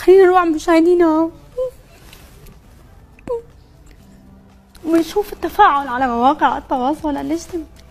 خلينا نروح على مشاهدينا ونشوف التفاعل على مواقع التواصل الاجتماعي.